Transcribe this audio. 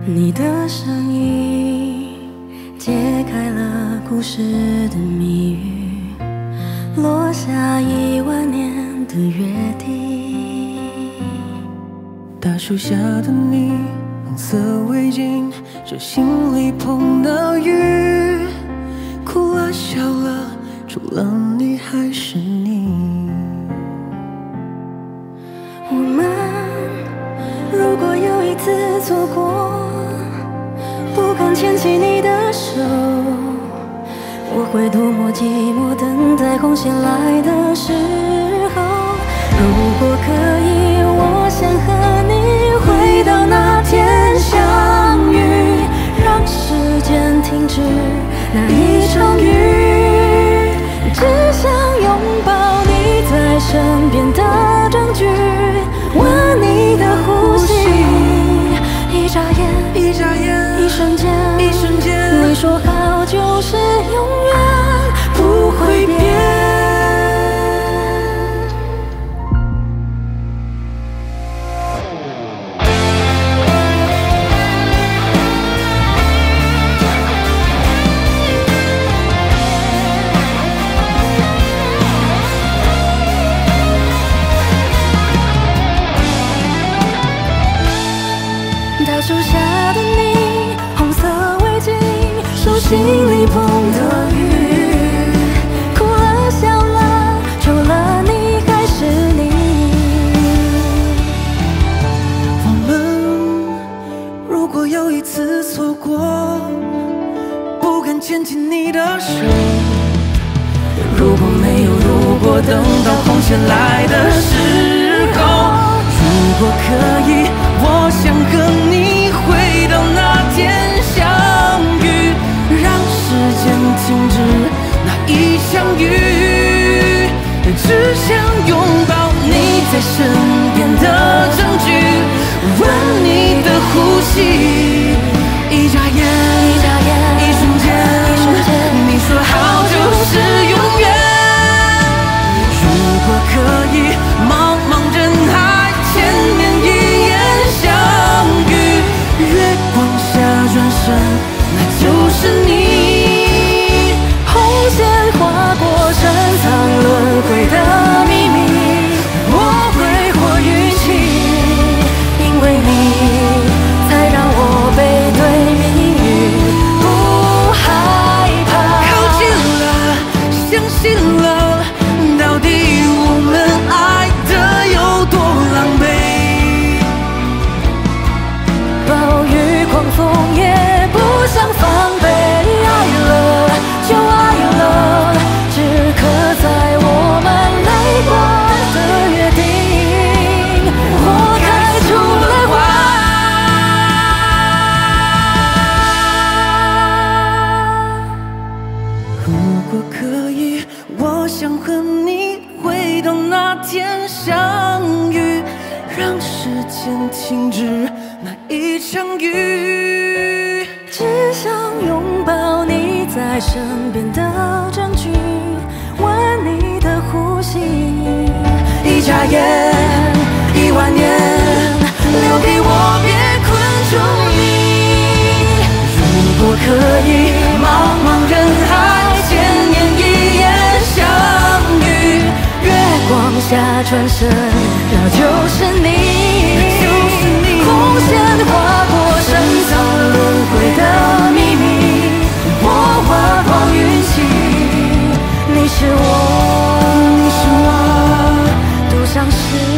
你的声音解开了故事的谜语，落下10000年的约定。 大树下的你，红色围巾，是心里碰到雨，哭了笑了，除了你还是你。 我们如果有一次错过，不敢牵起你的手，我会多么寂寞，等待红线来的时候。如果可以，我想和你回到那天相遇，让时间停止那一场雨，只想拥抱你在身边的证据，闻你的呼吸，一眨眼， 一眨眼， 一瞬间， 一瞬间， 你说好就是永远不会变。大树下的你，红色围巾，手心里碰的雨，哭了笑了，除了你还是你。 我们如果有一次错过，不敢牵起你的手，如果没有如果，等到红线来的时候，如果可以，我想和你回到那天相遇，让时间停止那一场雨，只想拥抱你在身边的证据，闻你的呼吸，一眨眼， 一眨眼， 一瞬间， 一瞬间， 你说好就是永远。如果可以，茫茫人海，千年一眼相遇，月光下转身，那就是你。 红线划过深藏轮回的秘密，我挥霍运气，因为你才让我背对命运不害怕。 靠近了，相信了，到底我们爱的有多狼狈？ 暴雨狂风也不想防备，爱了就爱了，只刻在我们泪光的约定。我开出了花。 如果可以，我想和你回到那天相遇，让时间停止那一场雨， 只想拥抱你在身边的证据，闻你的呼吸， 一眨眼，10000年，留给我别困住你。如果可以，茫茫人海，千年一眼相遇， 月光下转身，那就是你。红线划过深藏轮回的秘密，我花光运气，你是我， 你是我， 都像是